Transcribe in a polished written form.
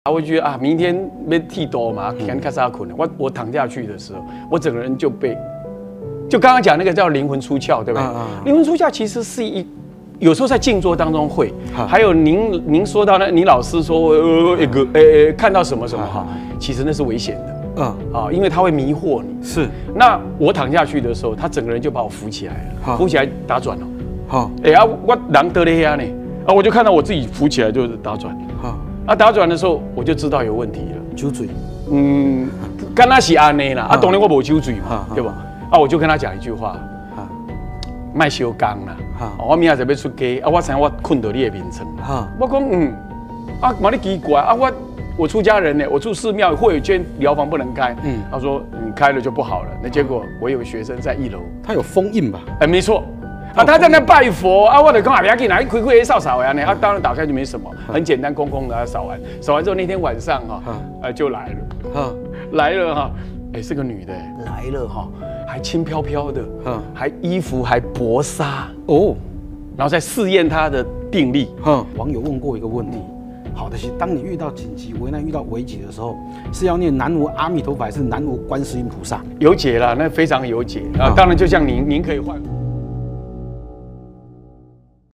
我觉得啊，明天被剃刀嘛，天开始要困了。我躺下去的时候，我整个人就刚刚讲那个叫灵魂出窍，对不对？灵魂出窍其实是有时候在静坐当中会，还有您说到那，你老师说看到什么什么哈，其实那是危险的。因为它会迷惑你。是。那我躺下去的时候，他整个人就把我扶起来了，扶起来打转了。我人得了呀呢，我就看到我自己扶起来就是打转。打转的时候我就知道有问题了。酒醉。刚那是安内啦，当然我没酒醉嘛，对吧？我就跟他讲一句话，卖修刚啦，我明仔就要出家，我想我困到你的眠床。我讲嘛你奇怪我出家人呢，我住寺庙，会有间疗房不能开。他说你开了就不好了。那结果我有学生在1楼， 他有封印吧？ 没错。他在那拜佛我就讲不要紧，来亏扫扫呀呢。当然打开就没什么，很简单，空空的扫完之后那天晚上就来了，来了哈，是个女的来了哈，还轻飘飘的，还衣服还薄纱哦，然后再试验她的定力。 网友问过一个问题。好的是，当你遇到紧急危难、遇到危急的时候，是要念南无阿弥陀佛，还是南无观世音菩萨？ 有解啦，那非常有解啊。当然，就像您可以换。